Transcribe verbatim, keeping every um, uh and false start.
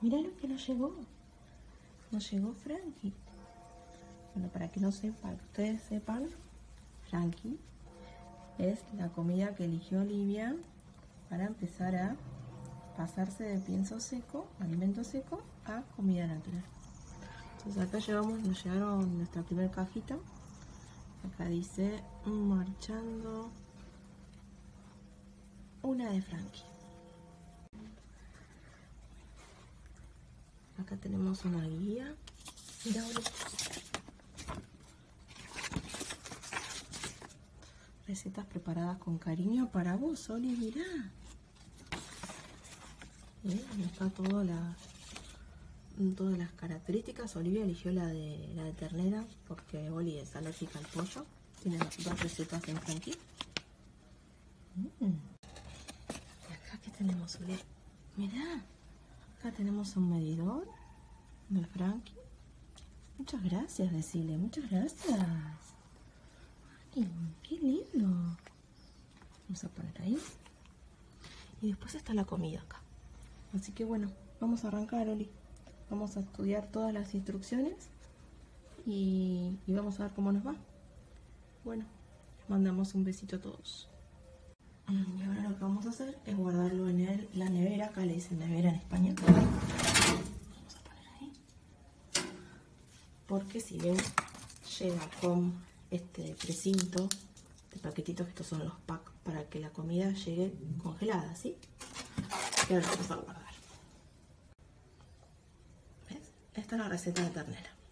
Mirá lo que nos llegó. Nos llegó Frankie. Bueno, para que no sepan, para que ustedes sepan, Frankie es la comida que eligió Olivia para empezar a pasarse de pienso seco, alimento seco, a comida natural. Entonces acá llevamos, nos llegaron nuestra primera cajita. Acá dice marchando una de Frankie. Acá tenemos una guía. Mira, recetas preparadas con cariño para vos, Oli, mirá. ¿Eh? Está toda la, todas las características. Olivia eligió la de, la de ternera porque Oli es alérgica al pollo. Tiene dos recetas en Frankie. Mm. Y acá, ¿qué tenemos, Oli? Mirá, acá tenemos un medidor de Frankie. Muchas gracias, decile, muchas gracias. Ay, qué lindo. Vamos a poner ahí. Y después está la comida acá. Así que bueno, vamos a arrancar, Oli. Vamos a estudiar todas las instrucciones y, y vamos a ver cómo nos va. Bueno, mandamos un besito a todos. Y ahora lo que vamos a hacer es guardarlo en el, la nevera. Acá le dicen nevera en España. Vamos a poner ahí. Porque si ven, llega con este precinto de paquetitos, que estos son los packs para que la comida llegue congelada, ¿sí? Y ahora vamos a guardar. ¿Ves? Esta es la receta de ternera.